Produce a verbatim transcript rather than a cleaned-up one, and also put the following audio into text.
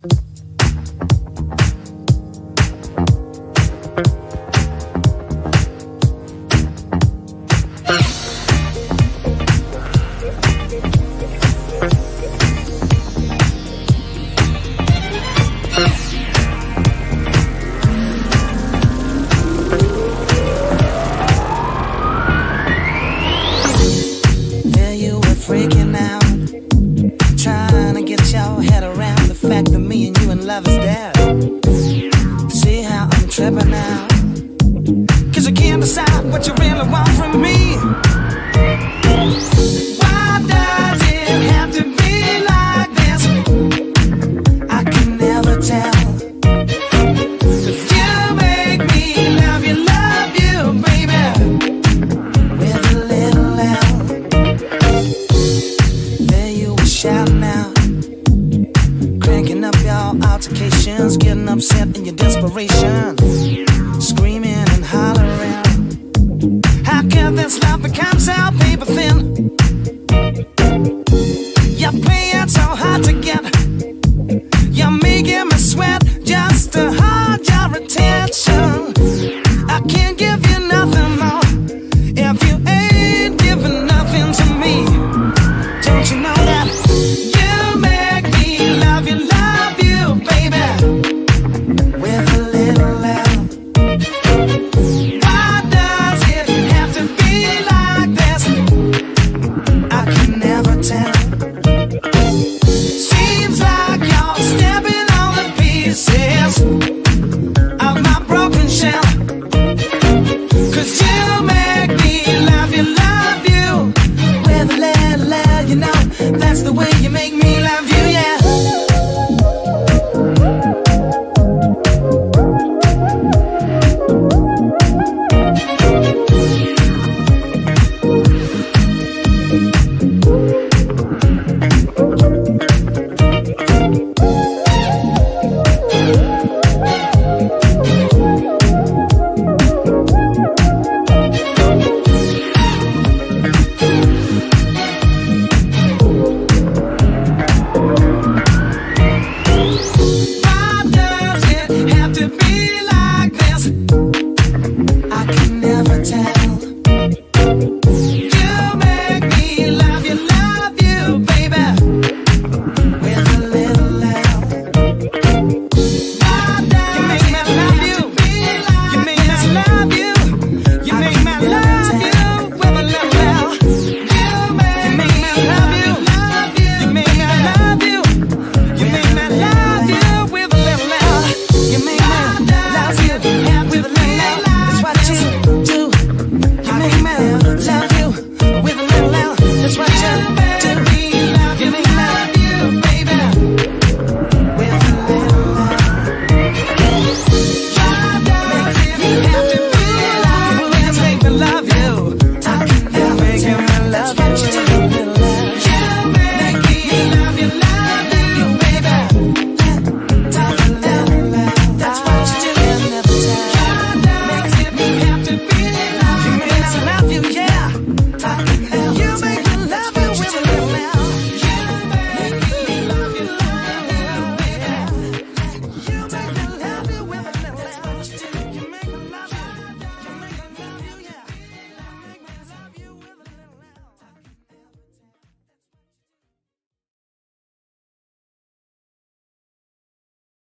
Freaking out, trying to get your head around the fact that me and you in love is dead. See how I'm tripping now, cause you can't decide what you really want from me. Why does it have to be like this? I can never tell. Cause you make me love you, love you, baby, with a little L. Shouting out, cranking up your altercations, getting upset in your desperation, screaming and hollering. How can this love become